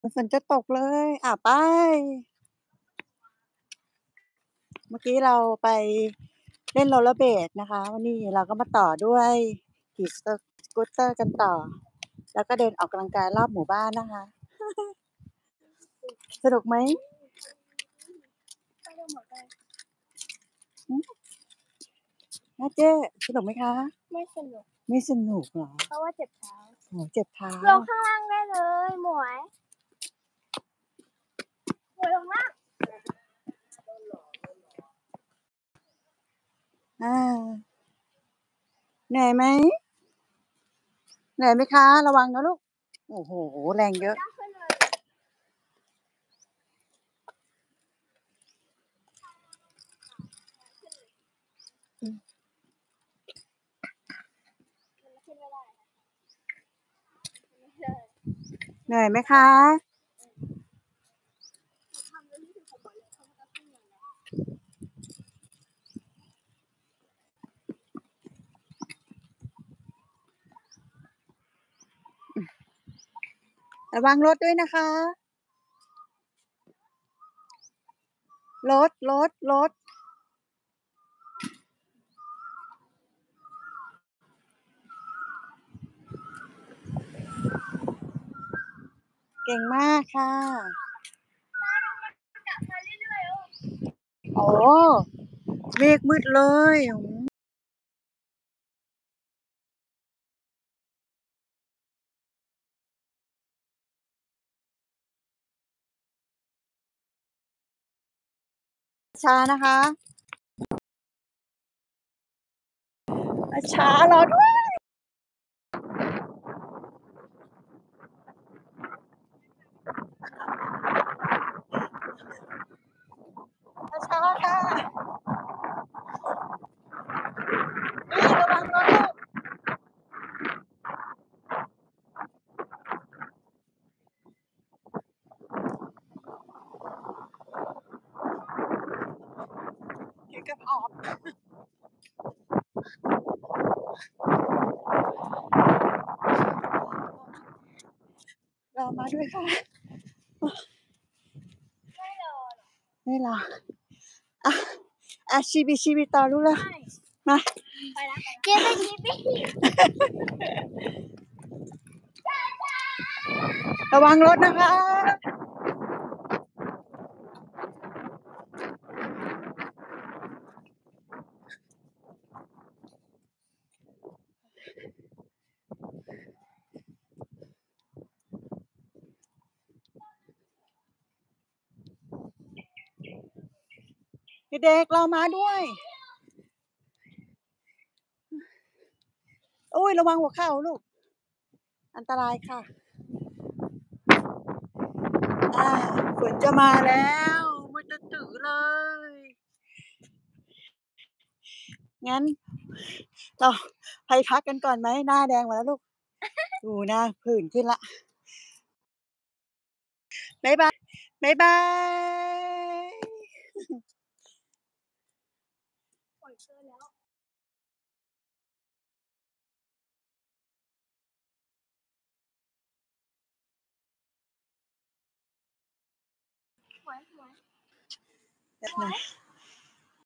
ฝนจะตกเลยไปเมื่อกี้เราไปเล่นโรลเลอร์เบดนะคะวันนี้เราก็มาต่อด้วยขี่สกูตเตอร์กันต่อแล้วก็เดินออกกำลังกายรอบหมู่บ้านนะคะสนุกไหมนะเจ๊สนุกไหมคะไม่สนุกไม่สนุกเหรอเพราะว่าเจ็บเท้าโหเจ็บเท้าลงข้างล่างได้เลยหมวยลงล่างเหนื่อยไหมเหนื่อยไหมคะระวังนะลูกโอ้โหแรงเยอะเหนื่อยไหมคะระวังรถด้วยนะคะรถเก่งมากค่ะโอ้เมฆมืดเลยช้านะคะช้ารอด้วยช้าค่ะระวังรถลูกเดี๋ยวก็ออกเรามาด้วยค่ะไม่รอชีบีต่อรู้แล้วมาไปแล้วเจ๊ไปชีบีระวังรถนะคะเด็กๆเรามาด้วยโอ้ยระวังหัวเข่าลูกอันตรายค่ะฝนจะมาแล้วมันจะตื่นเลยงั้นเราไปพักกันก่อนไหมหน้าแดงมาแล้วลูกดูหน้าผื่นขึ้นละบ๊ายบายบ๊ายบายปล่อยเสื้อแล้วหมวย